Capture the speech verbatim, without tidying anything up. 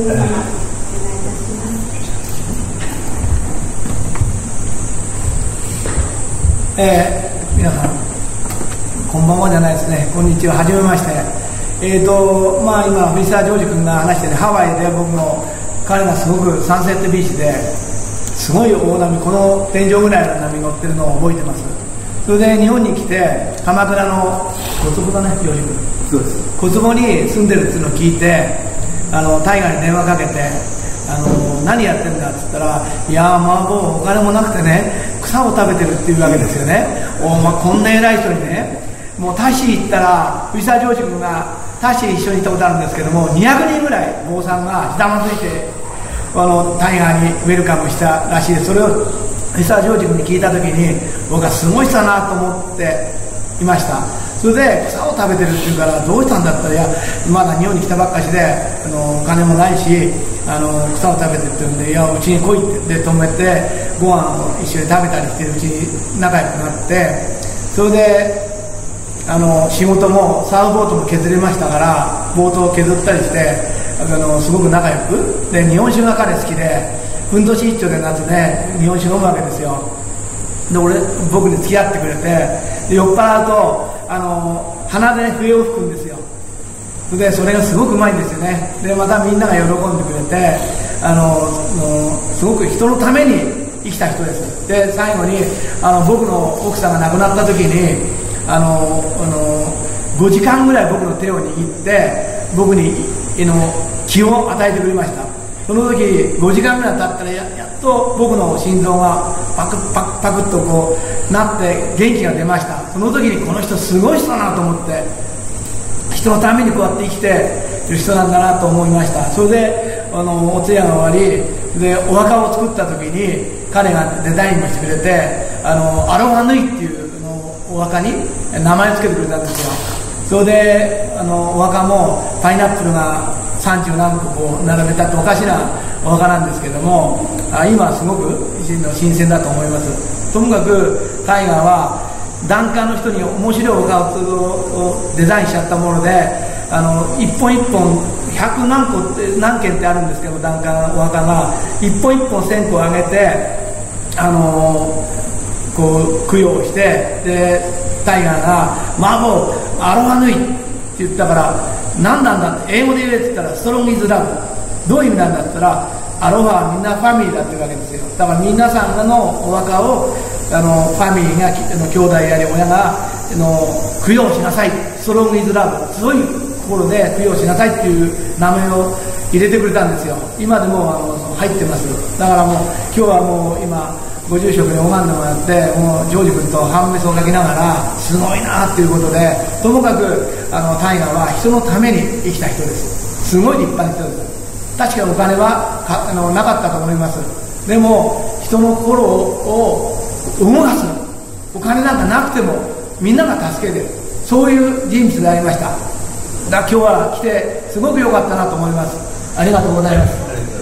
えー、皆さんこんばんはじゃないですね、こんにちは、はじめまして。えーとまあ、今藤沢ジョージ君が話してるハワイで僕も彼がすごくサンセットビーチですごい大波、この天井ぐらいの波乗ってるのを覚えてます。それで日本に来て鎌倉の小坪だね、ジョージ君、そうです、小坪に住んでるっていうのを聞いて、あのタイガーに電話かけて、あの何やってんだって言ったら、いやーまあもうお金もなくてね、草を食べてるっていうわけですよね。おまあ、こんな偉い人にね、もうタシ行ったら、藤沢ジョージ君がタシ一緒に行ったことあるんですけども、にひゃくにんぐらい坊さんがひざまずいてあのタイガーにウェルカムしたらしいです。それを藤沢ジョージ君に聞いた時に、僕はすごい人だなと思っていました。それで草を食べてるっていうから、どうしたんだったら、いやまだ日本に来たばっかしで、あのお金もないし、あの草を食べてるって言うんで、いやうちに来いってで止めて、ご飯を一緒に食べたりしてるうちに仲良くなって、それであの仕事もサーフボートも削れましたから、ボートを削ったりして、あのすごく仲良くで、日本酒が彼好きで、ふんどし一丁で夏ね日本酒飲むわけですよ。で俺僕に付き合ってくれて、で酔っ払うとあの鼻で、ね、笛を吹くんですよ。でそれがすごくうまいんですよね。でまたみんなが喜んでくれて、あのすごく人のために生きた人です。で最後にあの僕の奥さんが亡くなった時に、あのあのごじかんぐらい僕の手を握って僕にの気を与えてくれました。その時ごじかんぐらい経ったら や, やっと僕の心臓がパクパクパクっとこうなって元気が出ました。その時にこの人すごい人だなと思って、人のためにこうやって生きてる人なんだなと思いました。それであのお通夜が終わりで、お墓を作った時に彼がデザインもしてくれて、あのアロハヌイっていうお墓に名前を付けてくれたんですよ。それであのお墓もパイナップルがさんじゅうなんここう並べたっておかしなお墓なんですけども、あ今はすごく新鮮だと思います。ともかくタイガーはダンカーの人に面白いお墓をデザインしちゃったもので、あの一本一本ひゃくなんこって何件ってあるんですけど、ダンカーのお墓が一本一本線香を上げて、あのこう供養して、でタイガーが「マーボーアロハヌイ」って言ったから「何なんだ」って英語で言えって言ったら「ストロングイズラブ」どういう意味なんだって言ったら、アロハはみんなファミリーだっていうわけですよ。だから皆さんのお墓をあのファミリーがの兄弟やり親がの供養しなさい、ストロングイズラブ、そういう心で供養しなさいっていう名前を入れてくれたんですよ。今でもあの入ってます。だからもう今日はもう今ご住職に拝んでもらって、もうジョージ君と半メスをかけながらすごいなっていうことで、ともかくあのタイガーは人のために生きた人です。すごい立派な人です。確かにお金はかあのなかったと思います。でも人の心を動かす、お金なんかなくてもみんなが助けてる、そういう人物でありました。だ今日は来てすごく良かったなと思います。ありがとうございます。